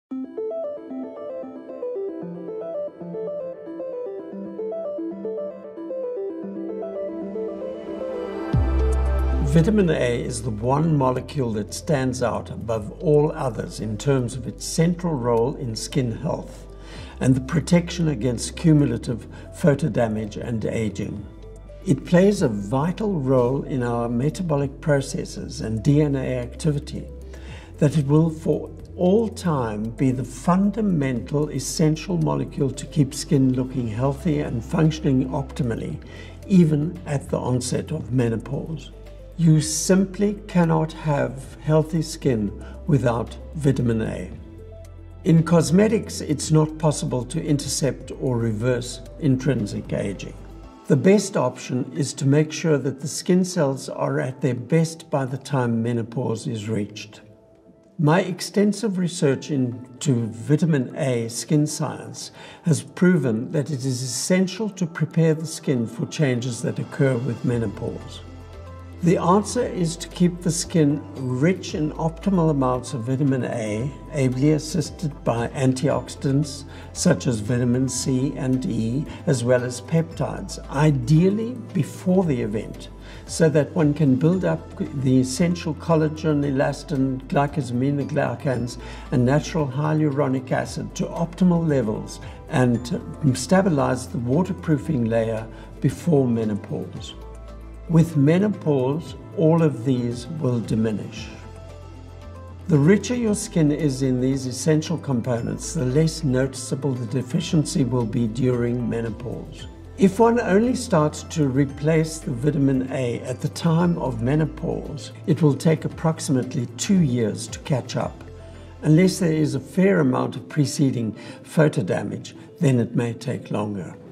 Vitamin A is the one molecule that stands out above all others in terms of its central role in skin health and the protection against cumulative photodamage and aging. It plays a vital role in our metabolic processes and DNA activity, that it will for all time be the fundamental essential molecule to keep skin looking healthy and functioning optimally, even at the onset of menopause. You simply cannot have healthy skin without vitamin A. In cosmetics, it's not possible to intercept or reverse intrinsic aging. The best option is to make sure that the skin cells are at their best by the time menopause is reached. My extensive research into vitamin A skin science has proven that it is essential to prepare the skin for changes that occur with menopause. The answer is to keep the skin rich in optimal amounts of vitamin A, ably assisted by antioxidants such as vitamin C and E, as well as peptides, ideally before the event, so that one can build up the essential collagen, elastin, glycosaminoglycans, and natural hyaluronic acid to optimal levels and stabilize the waterproofing layer before menopause. With menopause, all of these will diminish. The richer your skin is in these essential components, the less noticeable the deficiency will be during menopause. If one only starts to replace the vitamin A at the time of menopause, it will take approximately 2 years to catch up. Unless there is a fair amount of preceding photodamage, then it may take longer.